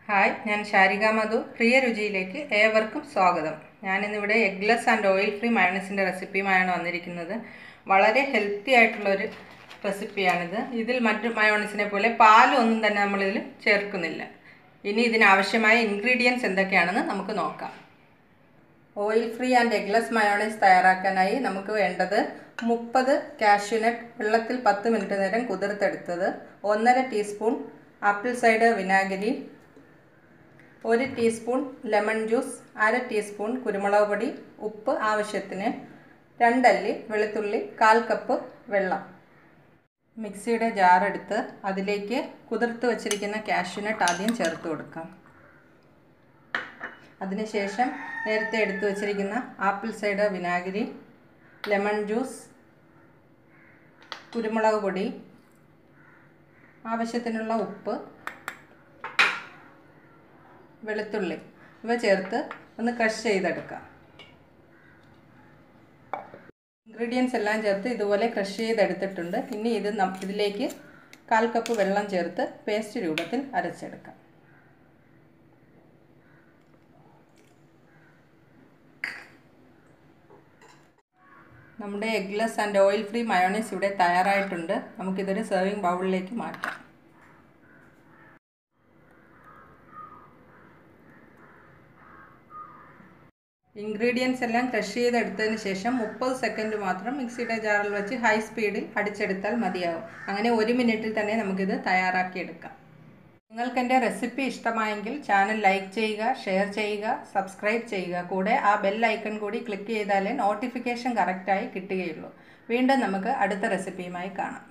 Hi, ഞാൻ ശാരിക മധു. പ്രിയ രുചിയിലേക്ക് ഏവർക്കും സ്വാഗതം. ഞാനിന്നിവിടെ എഗ്ലെസ് ആൻഡ് ഓയിൽ ഫ്രീ മയോണൈസിൻ്റെ റെസിപ്പിയുമായാണ് വന്നിരിക്കുന്നത്. വളരെ ഹെൽത്തി ആയിട്ടുള്ളൊരു റെസിപ്പിയാണിത്. ഇതിൽ മറ്റു മയോണൈസിനെ പോലെ പാലൊന്നും തന്നെ നമ്മളിതിൽ ചേർക്കുന്നില്ല. ഇനി ഇതിനാവശ്യമായ ഇൻഗ്രീഡിയൻസ് എന്തൊക്കെയാണെന്ന് നമുക്ക് നോക്കാം. Oil free and eggless mayonnaise തയ്യാറാക്കാനായി നമുക്ക് വേണ്ടത് 30 കാഷ്യൂനട്ട് വെള്ളത്തിൽ 10 മിനിറ്റ് നേരം കുതിർത്തെടുത്തത്, 1/2 ടീസ്പൂൺ ആപ്പിൾ സൈഡർ വിനാഗിരി, 1 ടീസ്പൂൺ ലെമൺ ജ്യൂസ്, 1/2 ടീസ്പൂൺ കുരുമുളക് പൊടി, ഉപ്പ് ആവശ്യത്തിന്, 2 അല്ലി വെളുത്തുള്ളി, 1/4 കപ്പ് വെള്ളം. മിക്സിയുടെ ജാർ എടുത്ത് അതിലേക്ക് കുതിർത്ത് വച്ചിരിക്കുന്ന കാഷ്യൂനട്ട് ആദ്യം ചേർത്ത് കൊടുക്കാം. അതിനുശേഷം നേരത്തെ എടുത്തു വച്ചിരിക്കുന്ന ആപ്പിൾ സൈഡർ വിനാഗിരി, ലെമൺ ജ്യൂസ്, കുരുമുളക് പൊടി, ആവശ്യത്തിനുള്ള ഉപ്പ്, വെളുത്തുള്ളി ഇവ ചേർത്ത് ഒന്ന് ക്രഷ് ചെയ്തെടുക്കാം. ഇൻഗ്രീഡിയൻസ് എല്ലാം ചേർത്ത് ഇതുപോലെ ക്രഷ് ചെയ്തെടുത്തിട്ടുണ്ട്. ഇനി ഇതിലേക്ക് 1/4 കപ്പ് വെള്ളം ചേർത്ത് പേസ്റ്റ് രൂപത്തിൽ അരച്ചെടുക്കാം. നമ്മുടെ eggless and oil free mayonnaise ഇവിടെ തയ്യാറായിട്ടുണ്ട്. നമുക്കിതൊരു സെർവിങ് ബൗളിലേക്ക് മാറ്റാം. ഇൻഗ്രീഡിയൻസ് എല്ലാം ക്രഷ് ചെയ്തെടുത്തതിന് ശേഷം 30 സെക്കൻഡ് മാത്രം മിക്സിയുടെ ജാറിൽ വെച്ച് ഹൈ സ്പീഡിൽ അടിച്ചെടുത്താൽ മതിയാകും. അങ്ങനെ 1 മിനിറ്റിൽ തന്നെ നമുക്കിത് തയ്യാറാക്കിയെടുക്കാം. നിങ്ങൾക്ക് എൻ്റെ റെസിപ്പി ഇഷ്ടമായെങ്കിൽ ചാനൽ ലൈക്ക് ചെയ്യുക, ഷെയർ ചെയ്യുക, സബ്സ്ക്രൈബ് ചെയ്യുക. കൂടെ ആ ബെൽ ഐക്കൺ കൂടി ക്ലിക്ക് ചെയ്താലേ നോട്ടിഫിക്കേഷൻ കറക്റ്റായി കിട്ടുകയുള്ളൂ. വീണ്ടും നമുക്ക് അടുത്ത റെസിപ്പിയുമായി കാണാം.